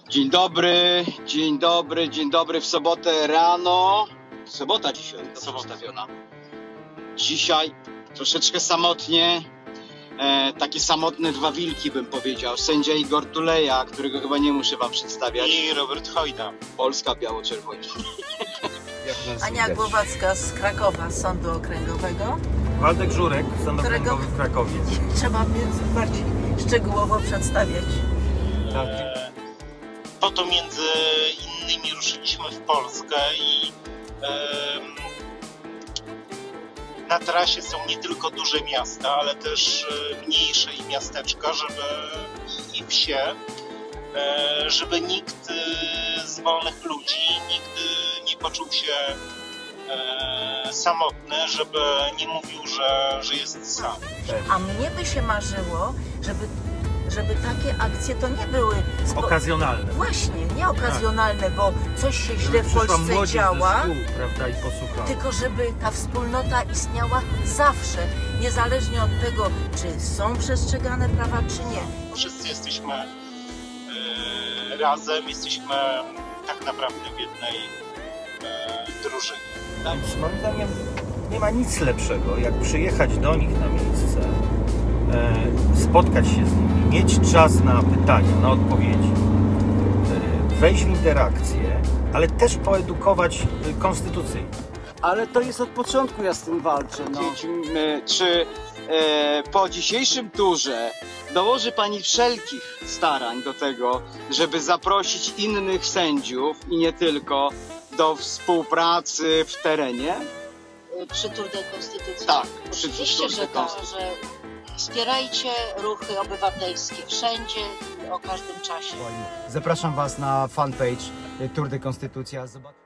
Dzień dobry w sobotę rano. Sobota dzisiaj przedstawiona. Dzisiaj troszeczkę samotnie, takie samotne dwa wilki bym powiedział. Sędzia Igor Tuleja, którego chyba nie muszę wam przedstawiać. I Robert Hojda. Polska biało-czerwona. Ania Głowacka z Krakowa, z Sądu Okręgowego. Waldek Żurek, Sąd Okręgowy w Krakowie. Trzeba więc bardziej szczegółowo przedstawiać. Po to między innymi ruszyliśmy w Polskę i na trasie są nie tylko duże miasta, ale też mniejsze i miasteczka, i wsie, żeby nikt z wolnych ludzi nigdy nie poczuł się samotny, żeby nie mówił, że jest sam. A mnie by się marzyło, żeby takie akcje to nie były okazjonalne. Właśnie, nie okazjonalne, bo coś się źle w Polsce działa, prawda, i posłuchała. tylko żeby ta wspólnota istniała zawsze, niezależnie od tego, czy są przestrzegane prawa, czy nie. Wszyscy jesteśmy razem, jesteśmy tak naprawdę w jednej drużynie. Więc moim zdaniem nie ma nic lepszego, jak przyjechać do nich na miejsce, spotkać się z nimi, mieć czas na pytania, na odpowiedzi, wejść w interakcję, ale też poedukować konstytucyjnie. Ale to jest od początku, ja z tym walczę. No. Czy po dzisiejszym turze dołoży pani wszelkich starań do tego, żeby zaprosić innych sędziów i nie tylko do współpracy w terenie? Przy Tour de Konstytucji? Tak, oczywiście, że tak, że wspierajcie ruchy obywatelskie wszędzie, o każdym czasie. Zapraszam Was na fanpage Tour de Konstytucja.